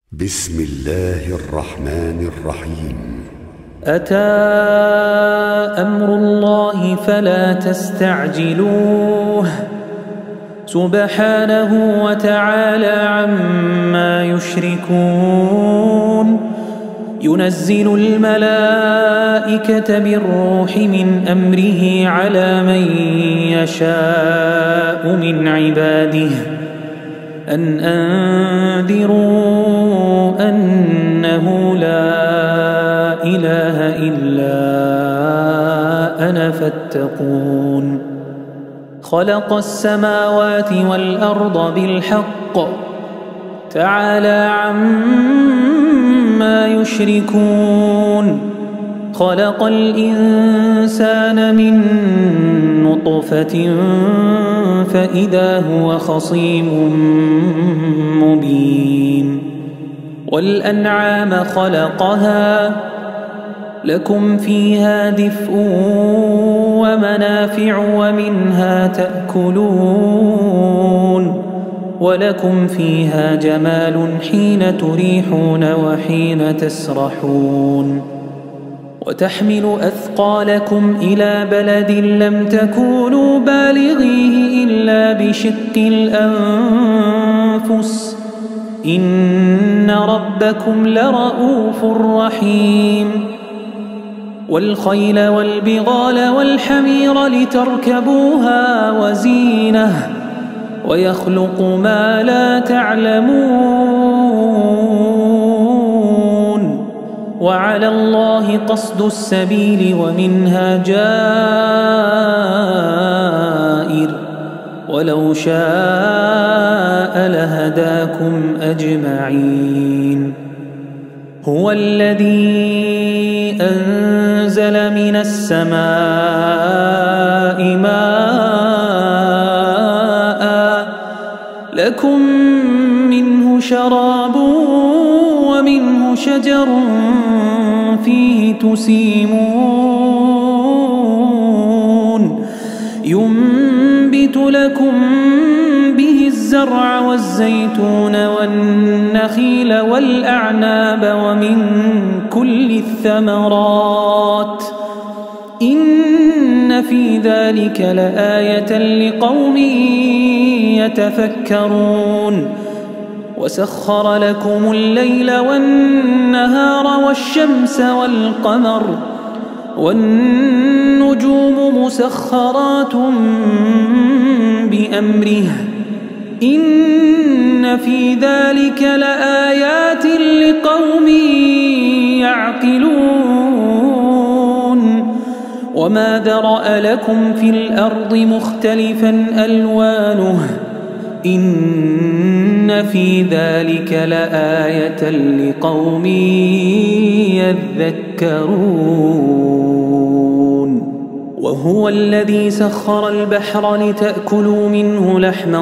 بسم الله الرحمن الرحيم. أتى أمر الله فلا تستعجلوه سبحانه وتعالى عما يشركون. ينزل الملائكة بالروح من أمره على من يشاء من عباده أن أنذروا أنه لا إله إلا أنا فاتقون. خلق السماوات والأرض بالحق تعالى عما يشركون. خلق الإنسان من نطفة فإذا هو خصيم مبين. والأنعام خلقها لكم فيها دفء ومنافع ومنها تأكلون ولكم فيها جمال حين تريحون وحين تسرحون. وتحمل أثقالكم إلى بلد لم تكونوا بالغيه إلا بشق الأنفس إن ربكم لرؤوف رحيم. والخيل والبغال والحمير لتركبوها وزينة ويخلق ما لا تعلمون. وعلى الله قصد السبيل ومنها جائر ولو شاء لهداكم أجمعين. هو الذي أنزل من السماء ماء لكم منه شراب ومنه شجر فيه تسيمون. ينبت لكم به الزرع والزيتون والنخيل والأعناب ومن كل الثمرات إن في ذلك لآية لقوم يتفكرون. وسخر لكم الليل والنهار والشمس والقمر والنجوم مسخرات بأمره إن في ذلك لآيات لقوم يعقلون. وما ذرأ لكم في الأرض مختلفا ألوانه إن في ذلك لآية لقوم يذكرون. وهو الذي سخر البحر لتأكلوا منه لحما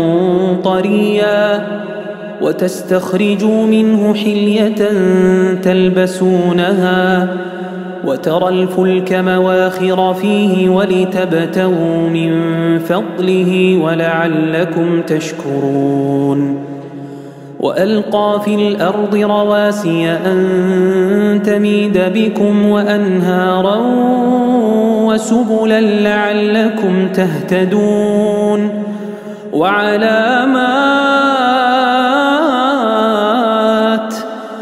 طريا وتستخرجوا منه حلية تلبسونها وترى الفلك مواخر فيه ولتبتغوا من فضله ولعلكم تشكرون. وألقى في الأرض رواسي أن تميد بكم وأنهارا وسبلا لعلكم تهتدون. وعلامات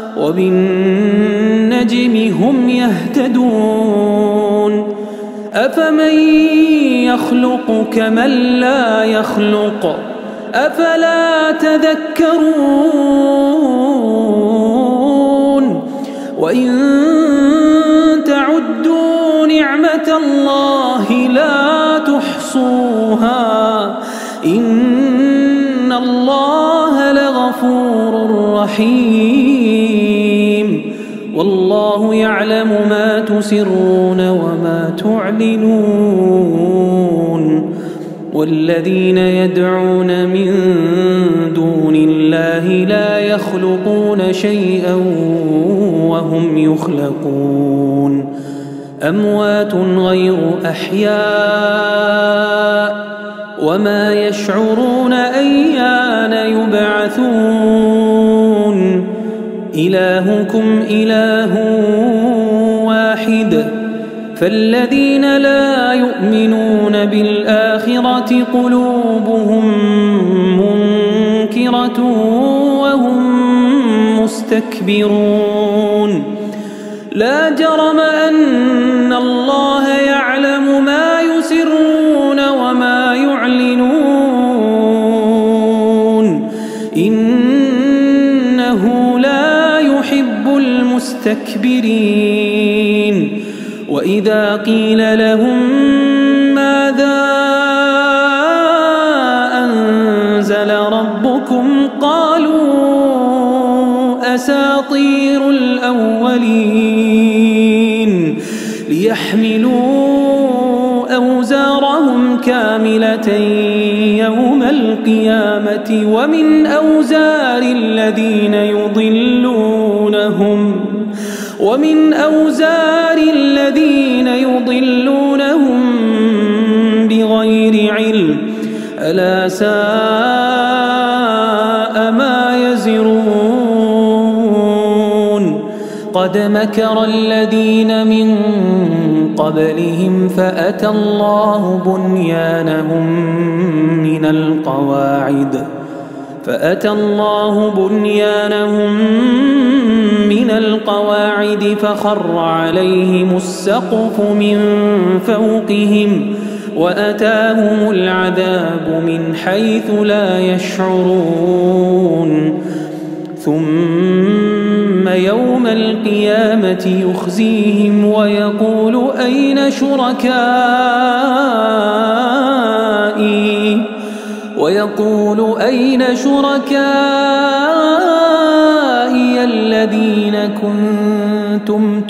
وبالنجم هم يهتدون. أفمن يخلق كمن لا يخلق أفلا تذكرون. وإن تعدوا نعمة الله لا تحصوها إن الله لغفور رحيم. والله يعلم ما تسرون وما تعلنون. والذين يدعون من دون الله لا يخلقون شيئا وهم يخلقون. أموات غير أحياء وما يشعرون أيان يبعثون إلهكم إله واحد فالذين لا يؤمنون بالآخرة قلوبهم منكرة وهم مستكبرون لا جرم أن الله يعلم ما يسرون وما يعلنون إنه لا يحب المستكبرين وإذا قيل لهم ماذا أنزل ربكم قالوا أساطير الأولين ليحملوا أوزارهم كاملة يوم القيامة ومن أوزار الذين يضلونهم بغير علم ألا ساء ما يزرون قد مكر الذين من قبلهم فأتى الله بنيانهم من القواعد فخر عليهم السقف من فوقهم وأتاهم العذاب من حيث لا يشعرون ثم يوم القيامة يخزيهم ويقول أين شركائي الذين كنتم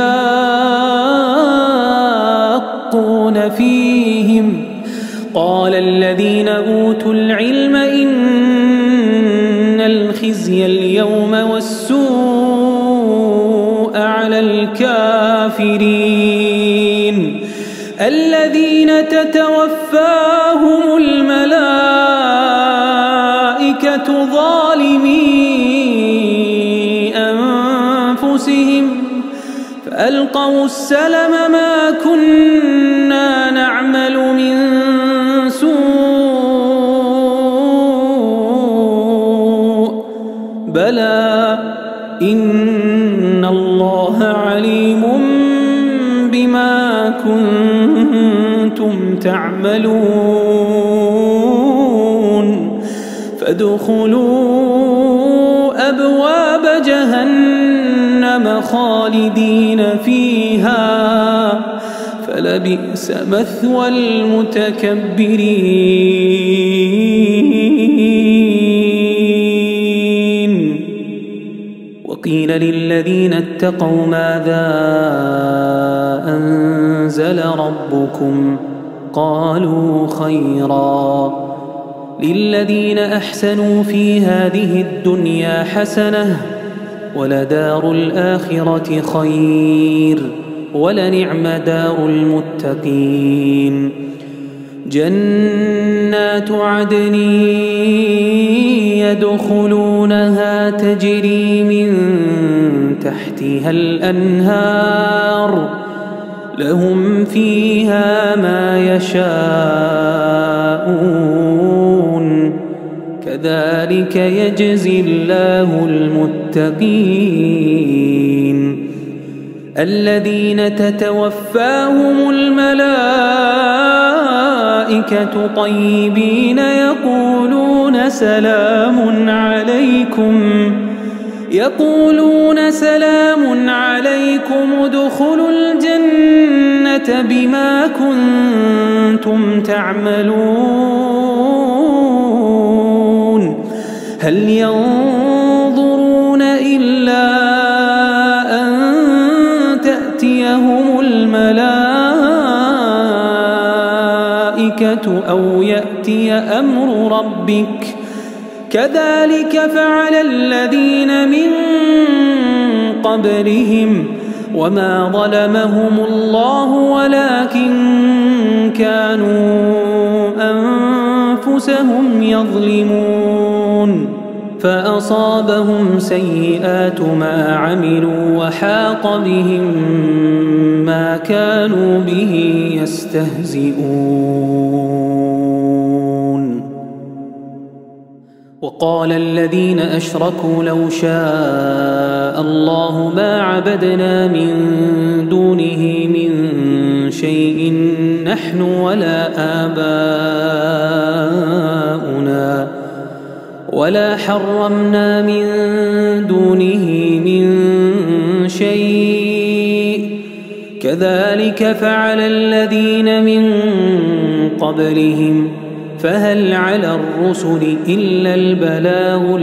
تشاقون فيهم قال الذين أوتوا العلم إن الخزي اليوم والسوء على الكافرين الذين تتوفاهم الملائكة ظالمي أنفسهم فألقوا السلم ما كنا نعمل من سوء بلى إن الله عليم بما كنتم تعملون فادخلوا أبواب جهنم خالدين فيها فلبئس مثوى المتكبرين وقيل للذين اتقوا ماذا أنزل ربكم قالوا خيرا للذين أحسنوا في هذه الدنيا حسنة ولدار الآخرة خير ولنعم دار المتقين جنات عدن يدخلونها تجري من تحتها الأنهار لهم فيها ما يشاءون كذلك يجزي الله المتقين الذين تتوفاهم الملائكة طيبين يقولون سلام عليكم ادخلوا الجنة بما كنتم تعملون هل ينظرون إلا أن تأتيهم الملائكة أو يأتي أمر ربك كذلك فعل الذين من قبلهم وما ظلمهم الله ولكن كانوا أنفسهم يظلمون فأصابهم سيئات ما عملوا وحاق بهم ما كانوا به يستهزئون. وقال الذين أشركوا لو شاء الله ما عبدنا من دونه من شيء نحن ولا آباؤنا ولا حرمنا من دونه من شيء كذلك فعل الذين من قبلهم فهل على الرسل إلا البلاغ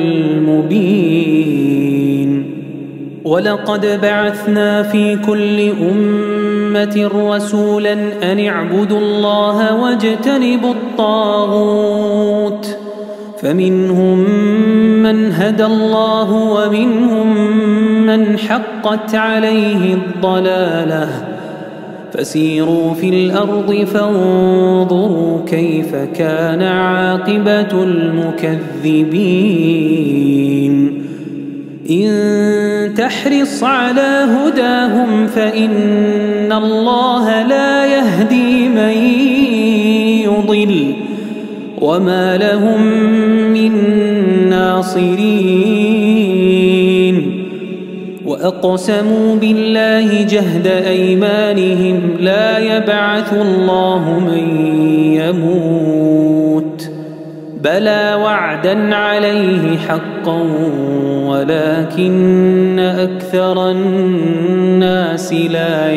المبين. ولقد بعثنا في كل أمة رسولا أن اعبدوا الله واجتنبوا الطاغوت فمنهم من هدى الله ومنهم من حقت عليه الضلالة فسيروا في الأرض فانظروا كيف كان عاقبة المكذبين. إن تحرص على هداهم فإن الله لا يهدي من يضل وما لهم من ناصرين. وأقسموا بالله جهد أيمانهم لا يبعث الله من يموت بلى وعدا عليه حقا ولكن أكثر الناس لا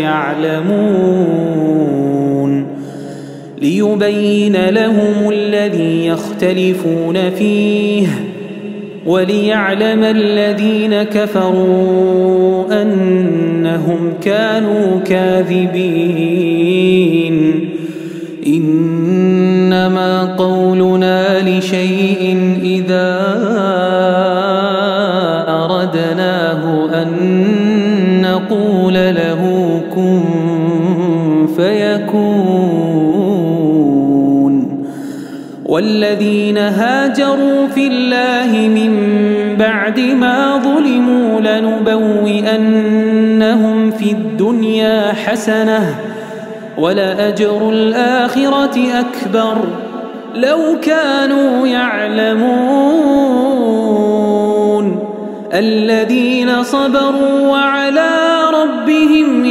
يعلمون. ليبين لهم الذي يختلفون فيه وليعلم الذين كفروا أنهم كانوا كاذبين. إنما قولنا لشيء إذا أردناه أن نقول له كن فيكون. والذين هاجروا في الله من بعد ما ظلموا لنبوئنهم في الدنيا حسنة ولأجر الآخرة أكبر لو كانوا يعلمون. الذين صبروا وعلى ربهم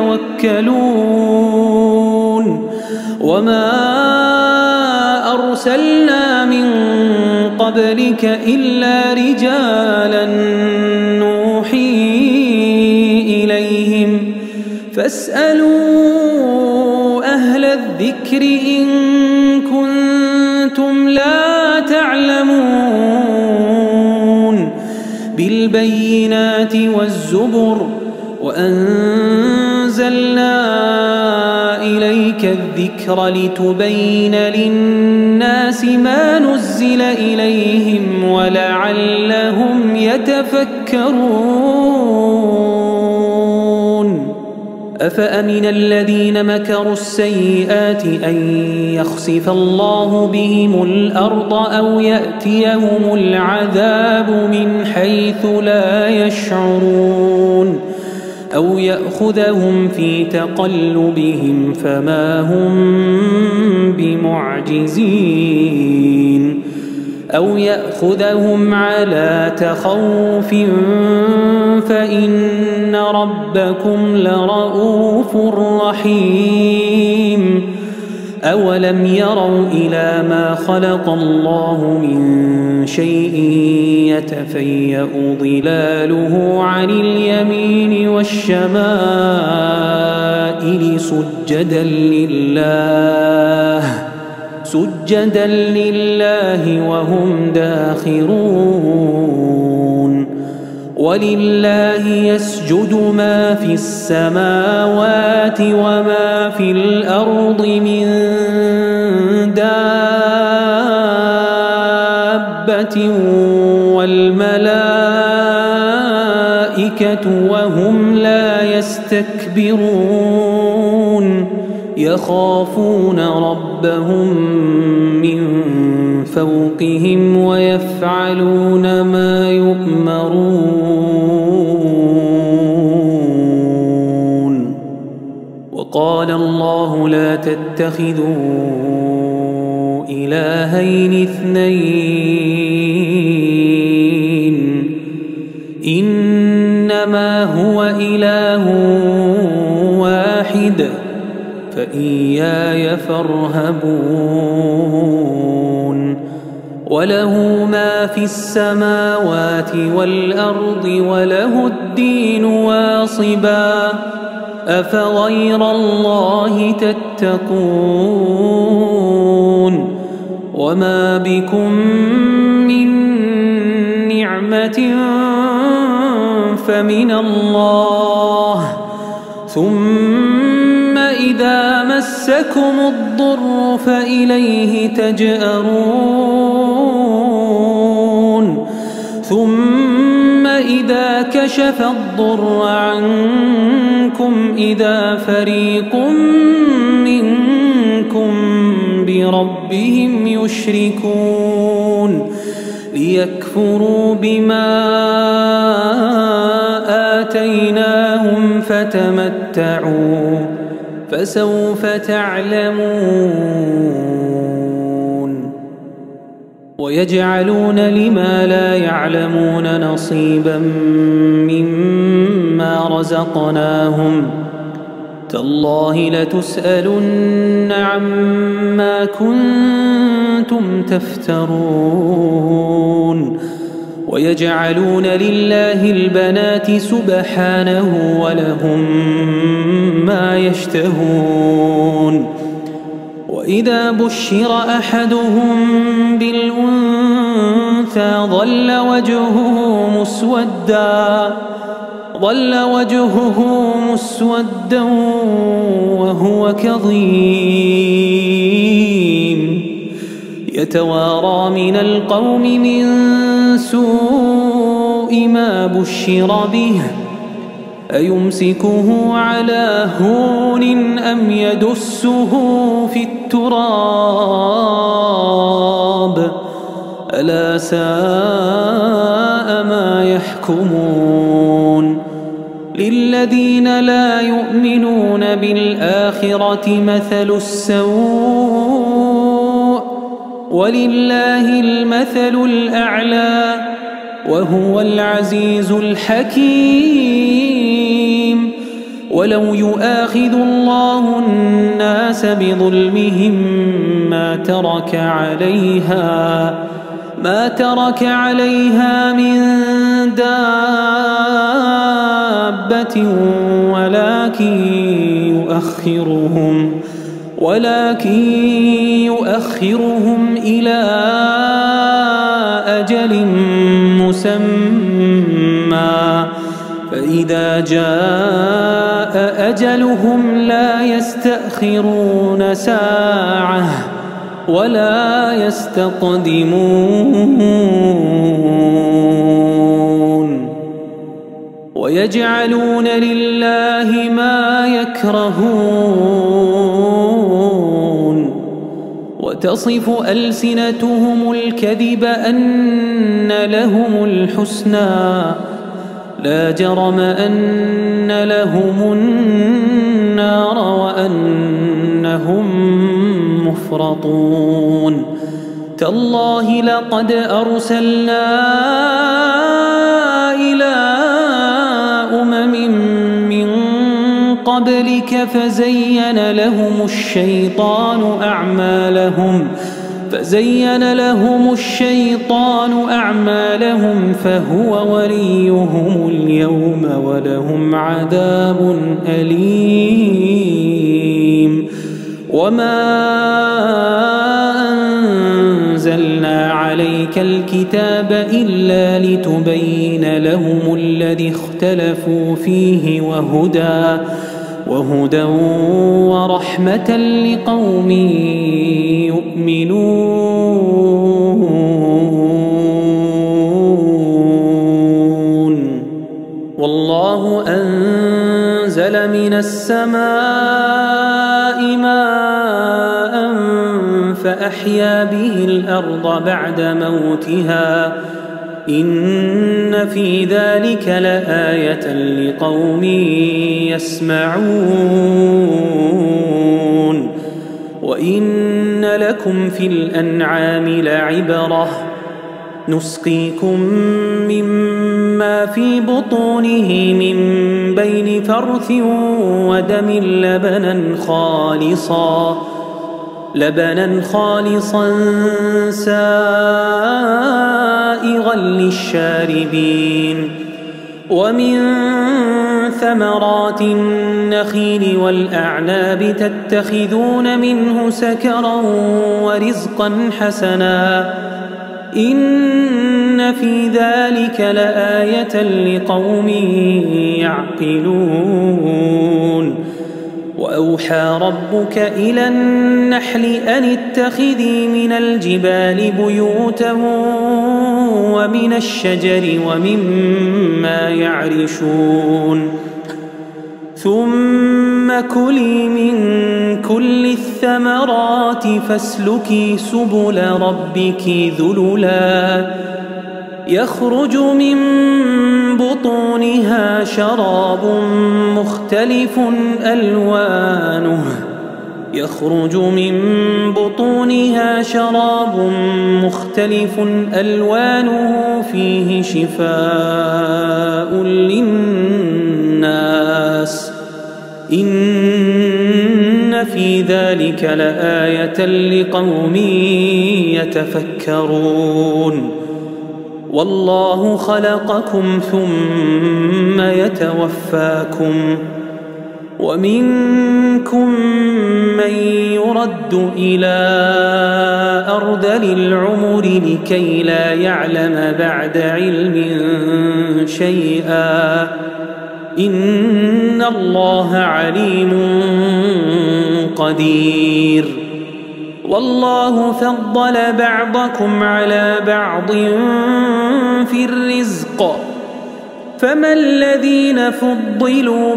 يتوكلون. وما أرسلنا من قبلك إلا رجالا نوحي إليهم فاسألوا أهل الذكر إن كنتم لا تعلمون. بالبينات والزبر وأنزلنا إليك الذكر لتبين للناس ما نزل إليهم ولعلهم يتفكرون. أفأمن الذين مكروا السيئات أن يخسف الله بهم الأرض أو يأتيهم العذاب من حيث لا يشعرون أو يأخذهم في تقلبهم فما هم بمعجزين أو يأخذهم على تخوف فإن ربكم لرؤوف رحيم. أولم يروا إلى ما خلق الله من شيء يتفيأ ظلاله عن اليمين والشمائل سجدا لله وهم داخرون. ولله يسجد ما في السماوات وما في الأرض من دابة والملائكة وهم لا يستكبرون يخافون ربهم من فوقهم ويفعلون ما يؤمرون. وقال الله لا تتخذوا إلهين اثنين إنما هو إله واحد فإياي فارهبون. وله ما في السماوات والأرض وله الدين واصبا أفغير الله تتقون. وما بكم من نعمة فمن الله ثم إذا مسكم الضر فإليه تجأرون. ثم إذا كشف الضر عنكم إذا فريق منكم بربهم يشركون ليكفروا بما آتيناهم فتمتعوا فسوف تعلمون. ويجعلون لما لا يعلمون نصيبا مما رزقناهم تالله لتسألن عما كنتم تفترون. ويجعلون لله البنات سبحانه ولهم ما يشتهون. وإذا بشر أحدهم بالأنثى ظل وجهه مسودا وهو كظيم يتوارى من القوم من سوء ما بشر به أيمسكه على هون أم يدسه في التراب ألا ساء ما يحكمون. للذين لا يؤمنون بالآخرة مثل السوء ولله المثل الأعلى وهو العزيز الحكيم. ولو يؤاخذ الله الناس بظلمهم ما ترك عليها من دابة ولكن يؤخرهم إلى أجل مسمى فإذا جاء أجلهم لا يستأخرون ساعة ولا يستقدمون. ويجعلون لله ما يكرهون وتصف ألسنتهم الكذب أن لهم الحسنى لا جرم أن لهم النار وأنهم مفرطون. تالله لقد أرسلنا إلى أمم من قبلك فزين لهم الشيطان أعمالهم فهو وليهم اليوم ولهم عذاب أليم. وما أنزلنا عليك الكتاب إلا لتبين لهم الذي اختلفوا فيه وهدى ورحمة لقوم يؤمنون. والله أنزل من السماء ماء فأحيا به الأرض بعد موتها إن في ذلك لآية لقوم يسمعون وإن لكم في الأنعام لعبرة نسقيكم مما في بطونه من بين فرث ودم لبنا خالصا سائغا للشاربين ومن ثمرات النخيل والأعناب تتخذون منه سكرا ورزقا حسنا إن في ذلك لآية لقوم يعقلون وأوحى ربك إلى النحل أن اتخذي من الجبال بيوتا ومن الشجر ومما يعرشون ثم كلي من كل الثمرات فاسلكي سبل ربك ذللا يخرج من بطونها شراب مختلف ألوانه فيه شفاء للناس إن في ذلك لآية لقوم يتفكرون والله خلقكم ثم يتوفاكم ومنكم من يرد إلى أرذل العمر لكي لا يعلم بعد علم شيئا إن الله عليم قدير والله فضل بعضكم على بعض في الرزق فما الذين فضلوا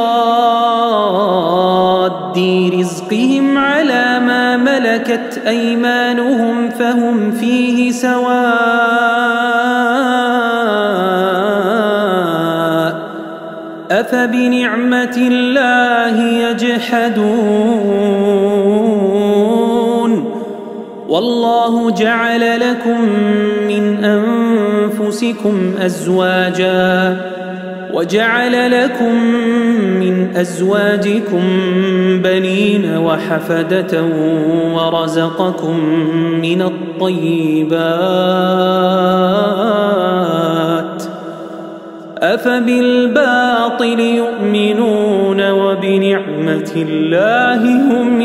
براد رزقهم على ما ملكت أيمانهم فهم فيه سواء أفبنعمة الله يجحدون والله جعل لكم من أنفسكم أزواجا وجعل لكم من أزواجكم بنين وحفدة ورزقكم من الطيبات أفبالباطل يؤمنون وبنعمة الله هم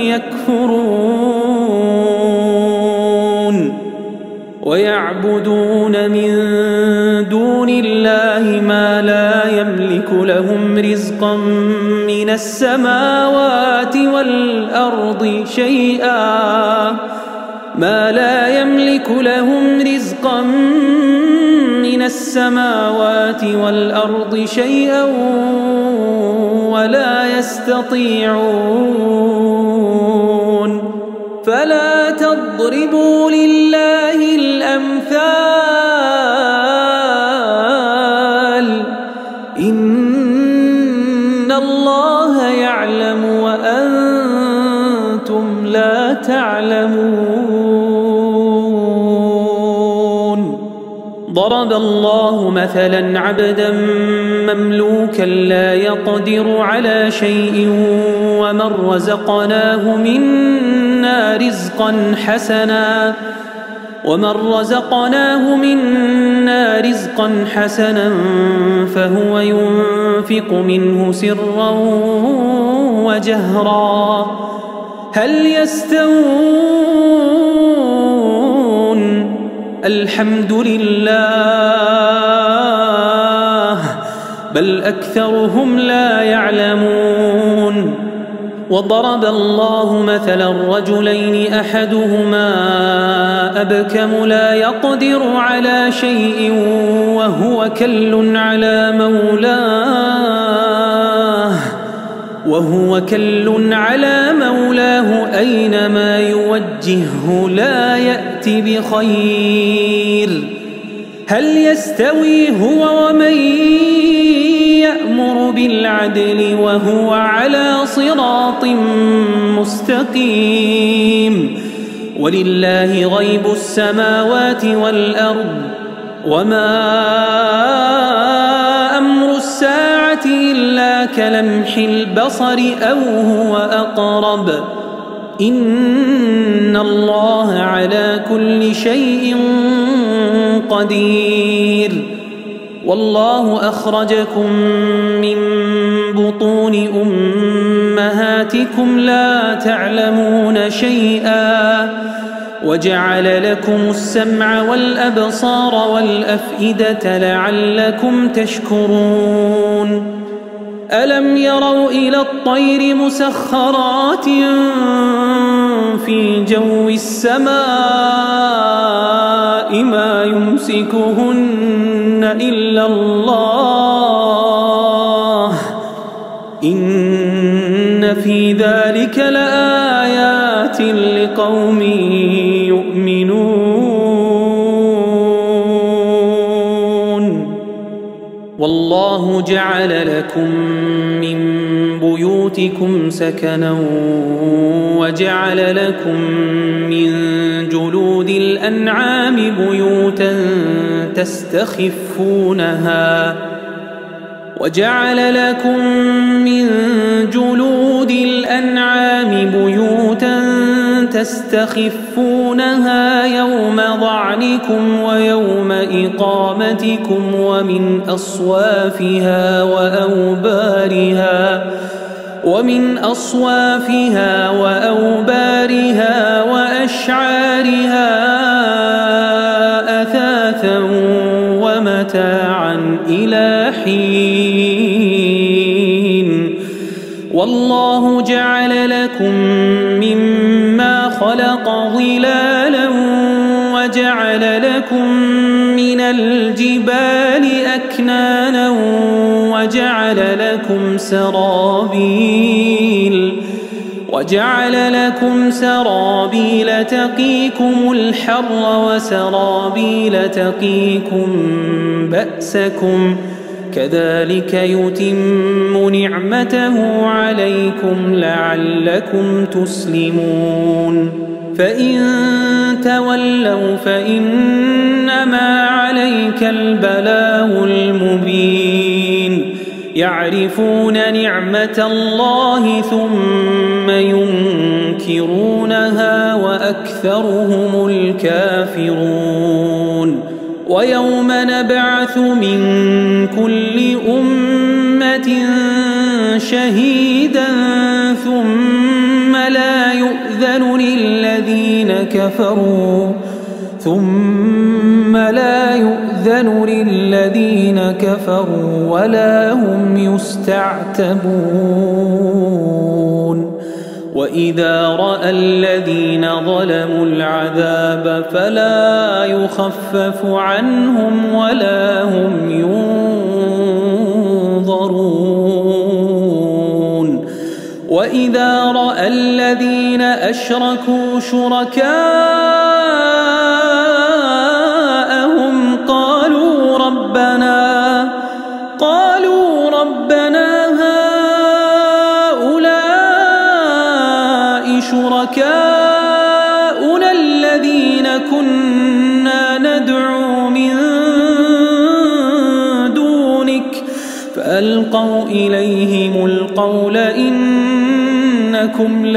يكفرون ويعبدون من دون الله ما لا يملك لهم رزقا من السماوات والأرض شيئا ولا يستطيعون فلا تضربوا لله الأمثال إن الله يعلم وأنتم لا تعلمون ضرب الله مثلا عبدا مملوكا لا يقدر على شيء ومن رزقناه منا رزقا حسنا فهو ينفق منه سرا وجهرا هل يستوون الحمد لله بل أكثرهم لا يعلمون وضرب الله مثلا رجلين أحدهما أبكم لا يقدر على شيء وهو كل على مولاه أينما يوجهه لا يأت بخير هل يستوي هو ومن يأمر بالعدل وهو على صراط مستقيم ولله غيب السماوات والأرض وما أمر الساعة إلا كلمح البصر أو هو أقرب إن الله على كل شيء قدير والله أخرجكم من بطون أمهاتكم لا تعلمون شيئا وجعل لكم السمع والأبصار والأفئدة لعلكم تشكرون ألم يروا إلى الطير مسخرات في جو السماء ما يمسكهن إلا الله إن في ذلك لآيات لقوم يؤمنون والله جعل لكم من بيوتكم سكنا وجعل لكم من جلود الأنعام بيوتا تستخفونها وجعل لكم من جلود الأنعام بيوتا تستخفونها يوم ظعنكم ويوم إقامتكم ومن أصوافها وأوبارها وأشعارها أثاثا ومتاعا إلى حين والله جعل لكم مما خلق ظلالا وجعل لكم من الجبال أكنانا وجعل لكم سرابيل تقيكم الحر وسرابيل تقيكم بأسكم كذلك يتم نعمته عليكم لعلكم تسلمون فإن تولوا فإنما عليك البلاغ المبين يعرفون نعمة الله ثم ينكرونها وأكثرهم الكافرون ويوم نبعث من كل أمة شهيدا ثم لا يؤذن للذين كفروا ولا هم يستعتبون وإذا رأى الذين ظلموا العذاب فلا يخفف عنهم ولا هم ينظرون وإذا رأى الذين أشركوا شركاءهم قالوا ربنا هؤلاء شركاؤنا الذين كنا ندعو من دونك فألقوا إليهم القول إنكم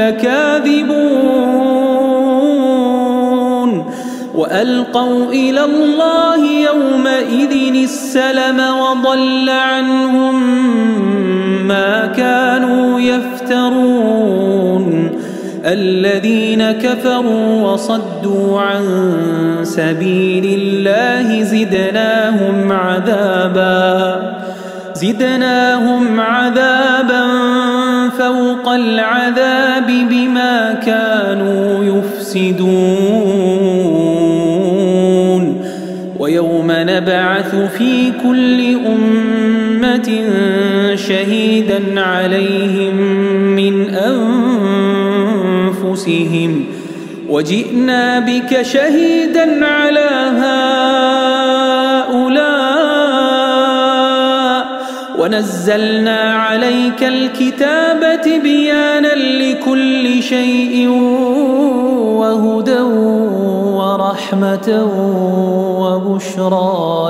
لكاذبون وألقوا إلى الله يومئذ السلم وضل عنهم ما كانوا يفترون الذين كفروا وصدوا عن سبيل الله زدناهم عذابا فوق العذاب بما كانوا يفسدون ويوم نبعث في كل أمة شهيدا عليهم من أنفسهم وجئنا بك شهيدا على هؤلاء ونزلنا عليك الكتاب تبيانا لكل شيء وهدى ورحمة وبشرى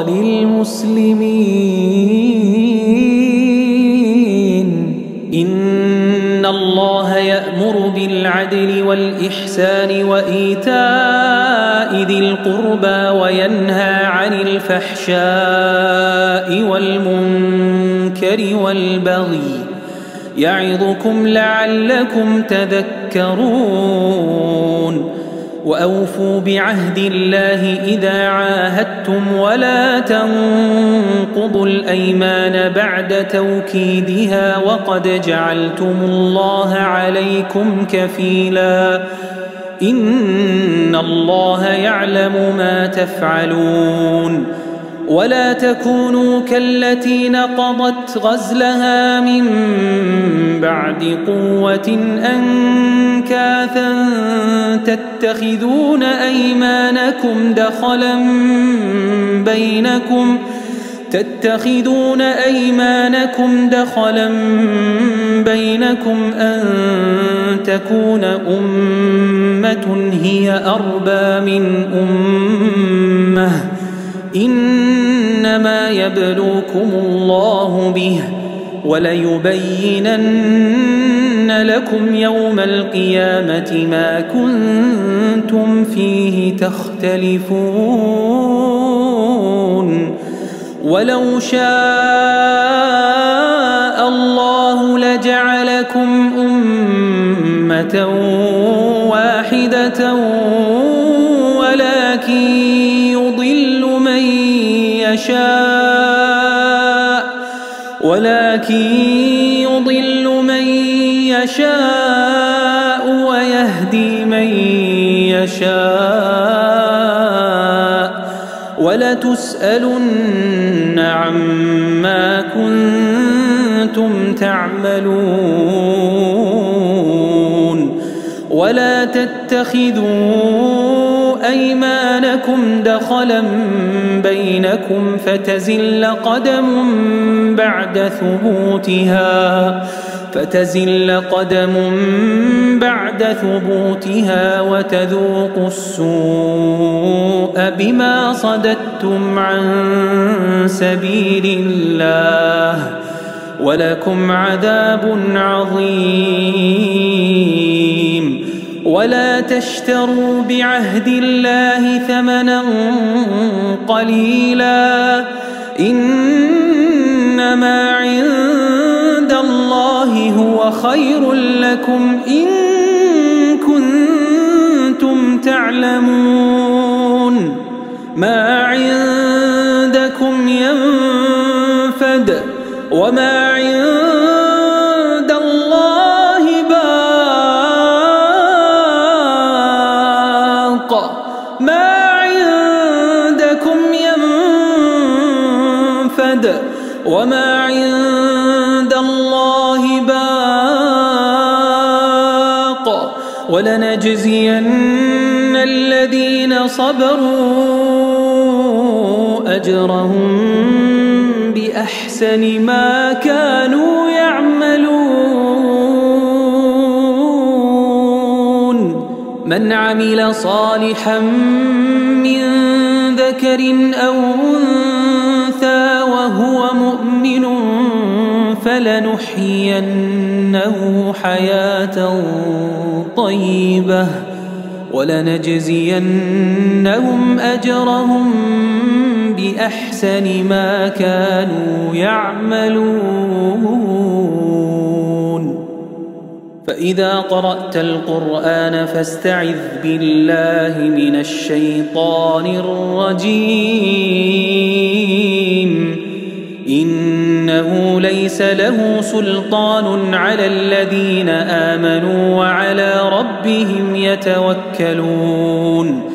للمسلمين. إن الله يأمر بالعدل والإحسان وإيتاء ذي القربى وينهى عن الفحشاء والمنكر والبغي يعظكم لعلكم تذكرون. وأوفوا بعهد الله إذا عاهدتم ولا تنقضوا الأيمان بعد توكيدها وقد جعلتم الله عليكم كفيلا إن الله يعلم ما تفعلون. ولا تكونوا كالتي نقضت غزلها من بعد قوة أنكاثا تتخذون أيمانكم دخلا بينكم أن تكون أمة هي أربى من أمة إنما يبلوكم الله به وليبينن لكم يوم القيامة ما كنتم فيه تختلفون. ولو شاء الله لجعلكم أمة واحدة ولكن يضل من يشاء ويهدي من يشاء ولتسألن عما كنتم تعملون. ولا تتخذوا أيمانكم دخلا بينكم فتزل قدم بعد ثبوتها وتذوقوا السوء بما صددتم عن سبيل الله ولكم عذاب عظيم. ولا تشتروا بعهد الله ثمنا قليلا إنما عند الله هو خير لكم إن كنتم تعلمون. ما عندكم ينفد وما عند الله باق. ما عندكم ينفد وما عند الله باق. ولنجزين الذين صبروا أجرهم بأحسن ما كانوا يعملون. من عمل صالحا من ذكر أو أنثى وهو مؤمن فلنحيينه حياة طيبة ولنجزينهم أجرهم بأحسن ما كانوا يعملون. فإذا قرأت القرآن فاستعذ بالله من الشيطان الرجيم. إنه ليس له سلطان على الذين آمنوا وعلى ربهم يتوكلون.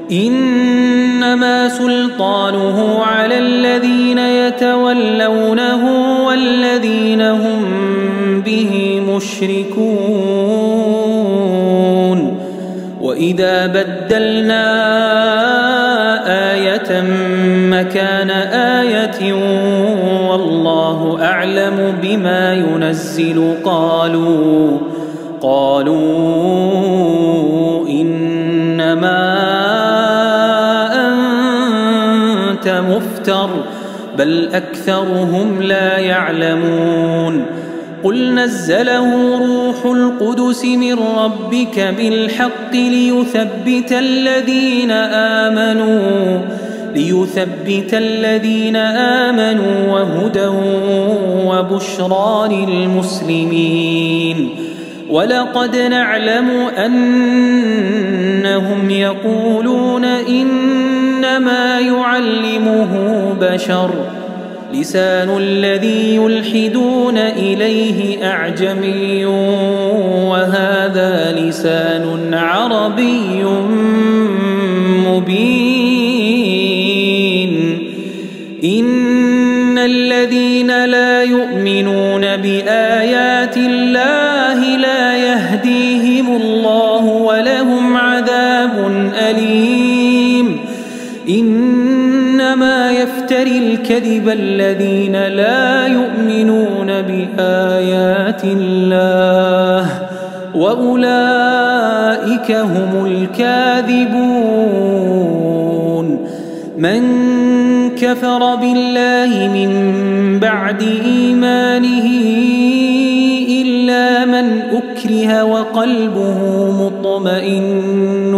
إنما سلطانه على الذين يتولونه والذين وإذا بدلنا آية مكان آية والله أعلم بما ينزل قالوا إنما أنت مفتر بل أكثرهم لا يعلمون قل نزله روح القدس من ربك بالحق ليثبت الذين آمنوا وهدى وبشرى للمسلمين ولقد نعلم أنهم يقولون إنما يعلمه بشر لسان الذي يلحدون إليه أعجمي وهذا لسان عربي مبين إن الذين لا يؤمنون بآيات الله لا يهديهم الله ولهم عذاب أليم إنما يفتري الكذب الذين لا يؤمنون بآيات الله وأولئك هم الكاذبون من كفر بالله من بعد إيمانه إلا من أكره وقلبه مطمئن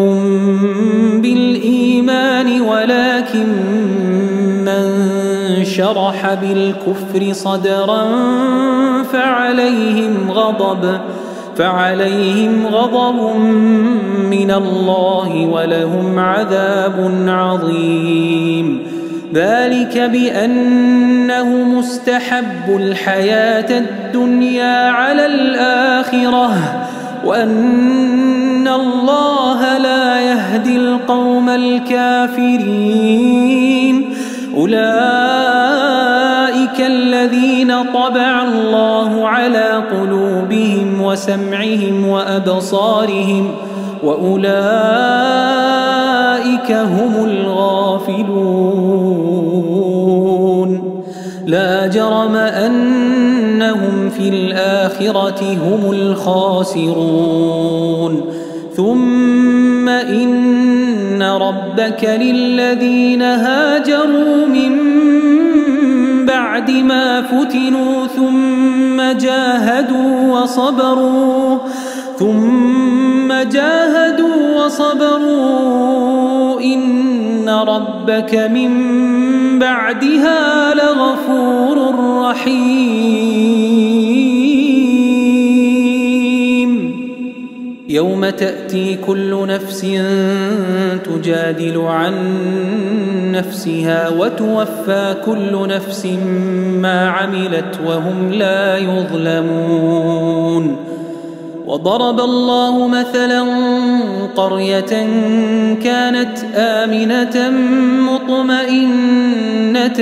بالإيمان ولكن من شرح بالكفر صدرا فعليهم غضب من الله ولهم عذاب عظيم ذلك بأنه مستحب الحياة الدنيا على الآخرة وأن الله لا يهدي القوم الكافرين أولئك الذين طبع الله على قلوبهم وسمعهم وأبصارهم وأولئك هم الغافلون لا جرم أنهم في الآخرة هم الخاسرون ثم إن ربك للذين هاجروا من بعد ما فتنوا ثم جاهدوا وصبروا إن ربك من بعدها لغفور رحيم يوم تأتي كل نفس تجادل عن نفسها وتوفى كل نفس ما عملت وهم لا يظلمون وضرب الله مثلا قرية كانت آمنة مطمئنة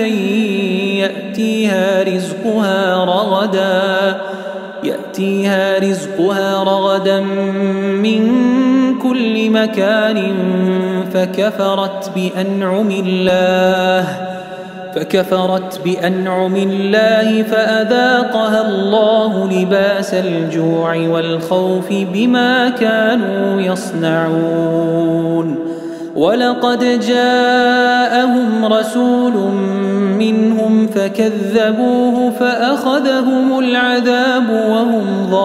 يأتيها رزقها رغدا من كل مكان فكفرت بأنعم الله فأذاقها الله لباس الجوع والخوف بما كانوا يصنعون ولقد جاءهم رسول منهم فكذبوه فأخذهم العذاب وهم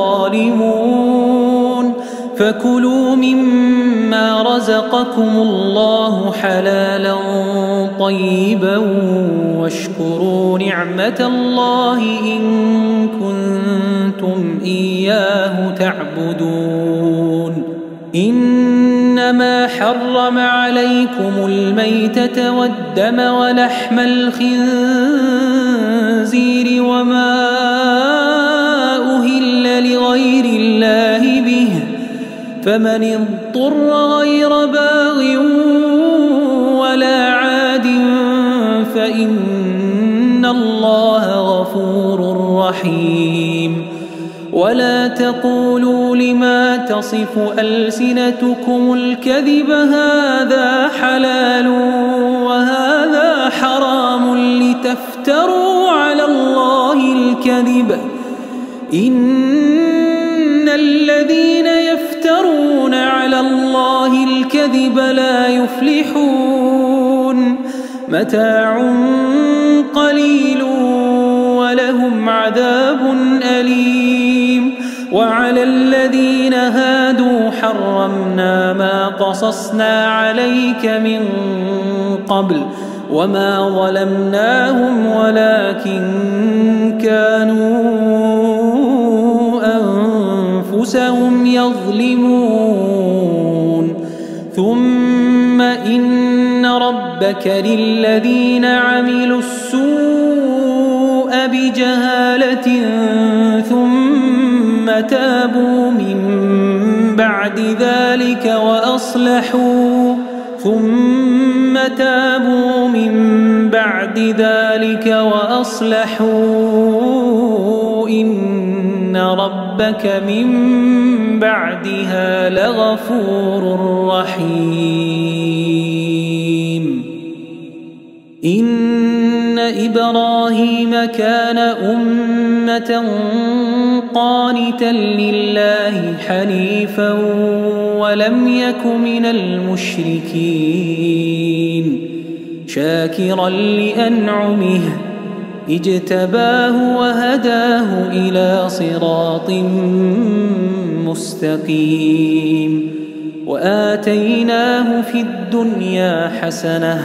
ظالمون فكلوا مما رزقكم الله حلالا طيبا واشكروا نعمة الله إن كنتم إياه تعبدون إنما حرم عليكم الميتة والدم ولحم الخنزير وما أهل لغير الله به فمن اضطر غير باغ ولا عاد فإن الله غفور رحيم ولا تقولوا لما تصف ألسنتكم الكذب هذا حلال وهذا حرام لتفتروا على الله الكذب إن الذين يفترون على الله الكذب لا يفلحون متاع قليل ولهم عذاب أليم وعلى الذين هادوا حرمنا ما قصصنا عليك من قبل وما ظلمناهم ولكن كانوا أنفسهم يظلمون ثم إن ربك للذين عملوا السوء بجهالة ثم تابوا من بعد ذلك وأصلحوا إن ربك من بعدها لغفور رحيم إن إبراهيم كان أمة قانتا لله حنيفا ولم يك من المشركين شاكرا لأنعمه اجتباه وهداه إلى صراط مستقيم وآتيناه في الدنيا حسنة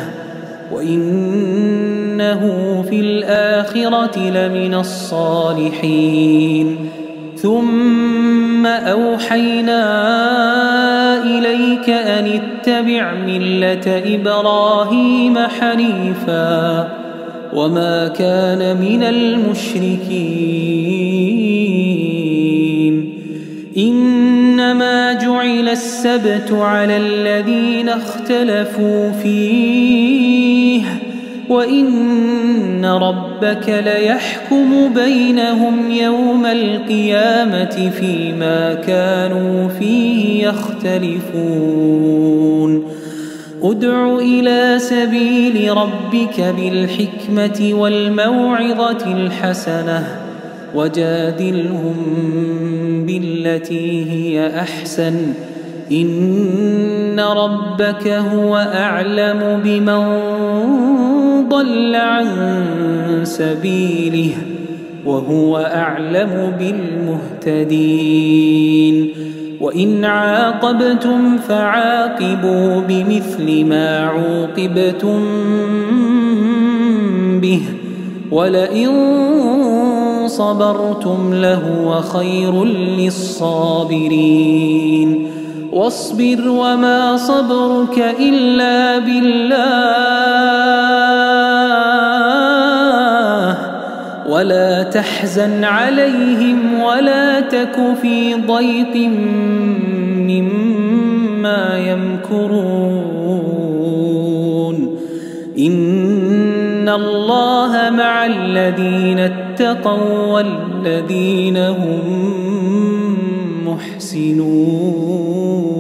وإنه في الآخرة لمن الصالحين ثم أوحينا إليك أن اتبع ملة إبراهيم حنيفا وما كان من المشركين إنما جعل السبت على الذين اختلفوا فيه وإن ربك ليحكم بينهم يوم القيامة فيما كانوا فيه يختلفون ادع إلى سبيل ربك بالحكمة والموعظة الحسنة وجادلهم بالتي هي أحسن إن ربك هو أعلم بمن ضل عن سبيله وهو أعلم بالمهتدين وإن عاقبتم فعاقبوا بمثل ما عوقبتم به ولئن صبرتم لهو خير للصابرين واصبر وما صبرك إلا بالله ولا تحزن عليهم ولا تك في ضيق مما يمكرون إن الله مع الذين اتقوا والذين هم محسنون